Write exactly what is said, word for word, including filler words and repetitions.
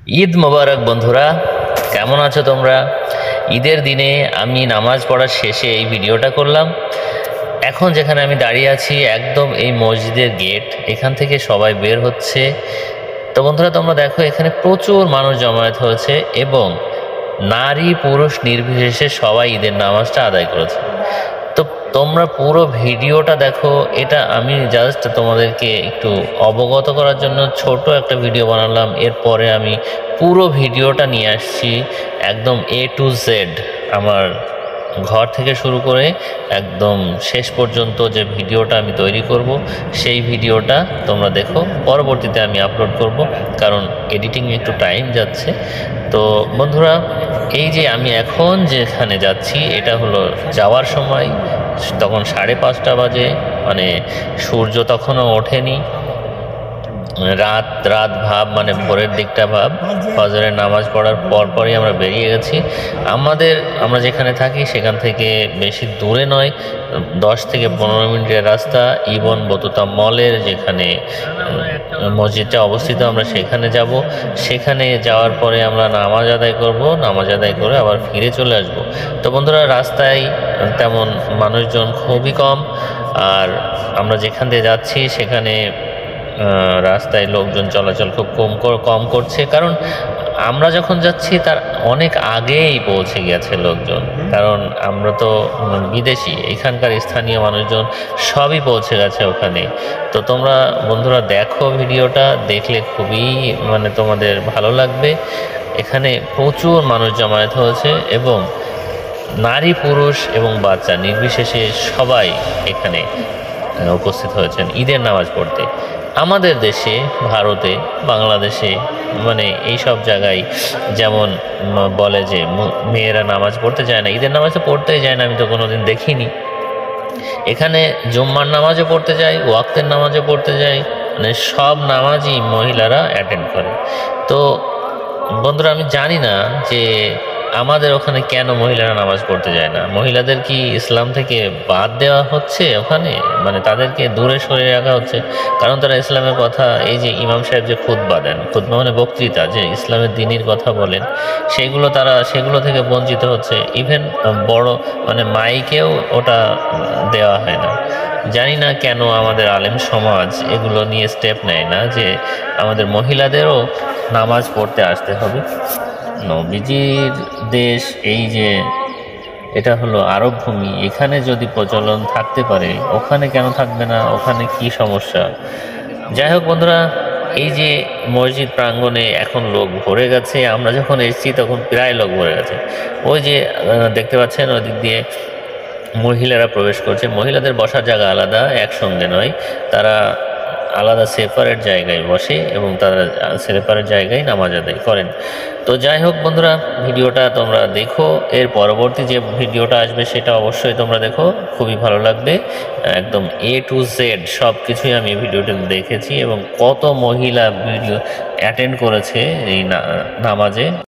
ঈদ মোবারক বন্ধুরা, কেমন আছো তোমরা? ঈদের দিনে আমি নামাজ পড়ার শেষে এই ভিডিওটা করলাম। এখন যেখানে আমি দাঁড়িয়ে আছি একদম এই মসজিদের গেট, এখান থেকে সবাই বের হচ্ছে। তো বন্ধুরা, তোমরা দেখো এখানে প্রচুর মানুষ জমায়েত হয়েছে এবং নারী পুরুষ নির্বিশেষে সবাই ঈদের নামাজটা আদায় করেছে। তো তোমরা পুরো ভিডিওটা দেখো। এটা আমি জাস্ট তোমাদেরকে একটু অবগত করার জন্য ছোট একটা ভিডিও বানালাম। এরপরে আমি পুরো ভিডিওটা নিয়ে আসছি একদম এ টু জেড, আমার ঘর থেকে শুরু করে একদম শেষ পর্যন্ত যে ভিডিওটা আমি তৈরি করব সেই ভিডিওটা তোমরা দেখো। পরবর্তীতে আমি আপলোড করব, কারণ এডিটিং একটু টাইম যাচ্ছে। তো বন্ধুরা, এই যে আমি এখন যেখানে যাচ্ছি এটা হলো যাওয়ার সময়, তখন সাড়ে পাঁচটা বাজে, মানে সূর্য তখনও ওঠেনি, রাত রাত ভাব, মানে ভোরের দিকটা ভাব। ফজরের নামাজ পড়ার পরপরই আমরা বেরিয়ে গেছি। আমাদের আমরা যেখানে থাকি সেখান থেকে বেশি দূরে নয়, দশ থেকে পনেরো মিনিটের রাস্তা। ইবন বতুতা মলের যেখানে মসজিদটা অবস্থিত, আমরা সেখানে যাব। সেখানে যাওয়ার পরে আমরা নামাজ আদায় করব, নামাজ আদায় করে আবার ফিরে চলে আসব। তো বন্ধুরা, রাস্তায় তেমন মানুষজন খুবই কম, আর আমরা যেখান দিয়ে যাচ্ছি সেখানে রাস্তায় লোকজন চলাচল খুব কম কম করছে, কারণ আমরা যখন যাচ্ছি তার অনেক আগেই পৌঁছে গেছে লোকজন। কারণ আমরা তো বিদেশি, এখানকার স্থানীয় মানুষজন সবই পৌঁছে গেছে ওখানে। তো তোমরা বন্ধুরা দেখো, ভিডিওটা দেখলে খুবই মানে তোমাদের ভালো লাগবে। এখানে প্রচুর মানুষ জমায়েত হয়েছে এবং নারী পুরুষ এবং বাচ্চা নির্বিশেষে সবাই এখানে উপস্থিত হয়েছেন ঈদের নামাজ পড়তে। আমাদের দেশে, ভারতে, বাংলাদেশে, মানে এই সব জায়গায় যেমন বলে যে মেয়েরা নামাজ পড়তে যায় না, ঈদের নামাজ তো পড়তেই যায় না, আমি তো কোনোদিন দেখিনি। এখানে জুম্মার নামাজও পড়তে যায়, ওয়াক্তের নামাজও পড়তে যায়, মানে সব নামাজই মহিলারা অ্যাটেন্ড করে। তো বন্ধুরা, আমি জানি না যে আমাদের ওখানে কেন মহিলারা নামাজ পড়তে যায় না। মহিলাদের কি ইসলাম থেকে বাদ দেওয়া হচ্ছে ওখানে, মানে তাদেরকে দূরে সরিয়ে রাখা হচ্ছে? কারণ তারা ইসলামের কথা, এই যে ইমাম সাহেব যে খুতবা দেন, খুতবা মানে বক্তৃতা, যে ইসলামের দ্বীনের কথা বলেন, সেগুলো তারা সেগুলো থেকে বঞ্চিত হচ্ছে। ইভেন বড় মানে মাইকেও ওটা দেওয়া হয় না। জানি না কেন আমাদের আলেম সমাজ এগুলো নিয়ে স্টেপ নেয় না যে আমাদের মহিলাদেরও নামাজ পড়তে আসতে হবে। নবীজির দেশ, এই যে এটা হলো আরব ভূমি, এখানে যদি প্রচলন থাকতে পারে ওখানে কেন থাকবে না? ওখানে কি সমস্যা? যাই হোক বন্ধুরা, এই যে মসজিদ প্রাঙ্গণে এখন লোক ভরে গেছে। আমরা যখন এসেছি তখন প্রায় লোক ভরে গেছে। ওই যে দেখতে পাচ্ছেন ওদিক দিয়ে মহিলারা প্রবেশ করছে। মহিলাদের বসার জায়গা আলাদা, একসঙ্গে নয়, তারা আলাদা সেপারেট জায়গায় বসে এবং তারা সেপারেট জায়গায় নামাজ আদায় করেন। তো যাই হোক বন্ধুরা, ভিডিওটা তোমরা দেখো। এর পরবর্তী যে ভিডিওটা আসবে সেটা অবশ্যই তোমরা দেখো, খুবই ভালো লাগবে। একদম এ টু জেড সব কিছুই আমি ভিডিওতে দেখেছি এবং কত মহিলা ভিডিও অ্যাটেন্ড করেছে এই নামাজে।